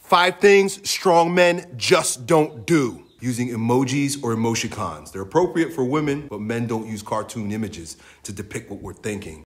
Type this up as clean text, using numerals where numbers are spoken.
5 things strong men just don't do. Using emojis or emoticons. They're appropriate for women, but men don't use cartoon images to depict what we're thinking.